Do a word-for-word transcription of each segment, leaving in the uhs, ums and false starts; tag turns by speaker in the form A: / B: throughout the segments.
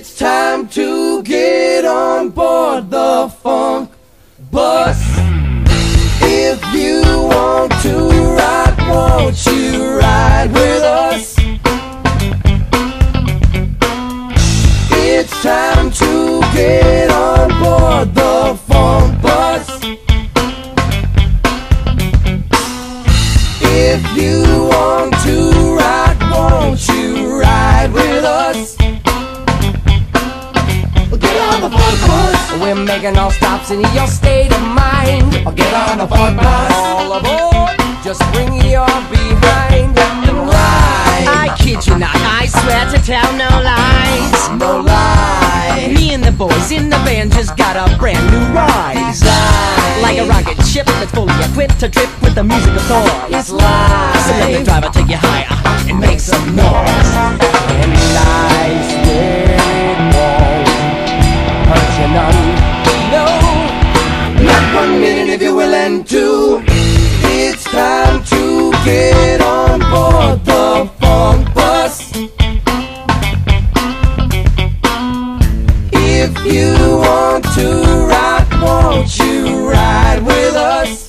A: It's time to get on board the funk bus. If you want to ride, won't you ride with us? It's time to get on board the funk bus. If you want to ride, won't you ride with us? Get on the funk bus.
B: We're making all stops in your state of mind.
A: Get on the funk bus.
B: All aboard, just bring your behind and ride.
C: I kid you not, I swear to tell no lies.
A: No lie.
C: Me and the boys in the band just got a brand new ride.
A: Design.
C: Like a rocket ship that's fully equipped to trip with the music of Thor.
A: It's live.
C: So let the driver take you higher and make some noise.
B: And nice it won't hurt you none. No,
A: Not one minute if you're willing to. It's time to get on board the funk bus. If you want to ride, won't you ride with us?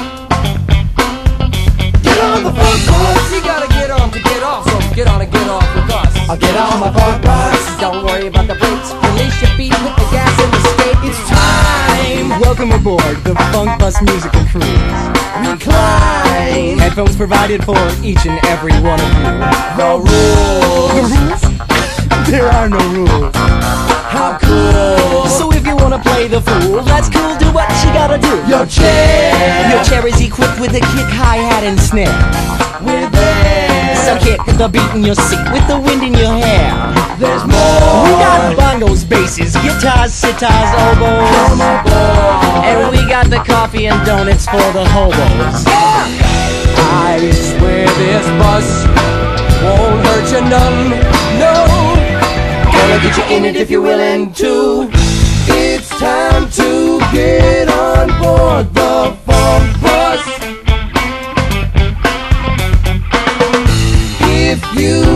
A: Get on the funk bus.
B: you gotta get on to get off, so get on and get off with us.
A: I'll get on my funk bus.
B: Don't worry about the brakes, release your feet with the gas and escape. It's time.
C: Welcome aboard the Funk Bus Musical Cruise.
A: Recline.
C: Headphones provided for each and every one of you.
A: The rules.
C: The rules? There are no rules.
A: How cool.
C: So if you wanna play the fool, that's cool, do what you gotta do.
A: Your chair.
C: Your chair is equipped with a kick, hi-hat, and snare.
A: We're there.
C: So kick the beat in your seat with the wind in your hair.
A: There's more.
C: We got bongos, basses, guitars, sitars, oboes.
A: Come aboard.
C: And we got the coffee and donuts for the hobos.
B: I swear this bus won't hurt you none. No,
A: Gonna get you in it if you're willing to. It's time to get on board the funk bus. If you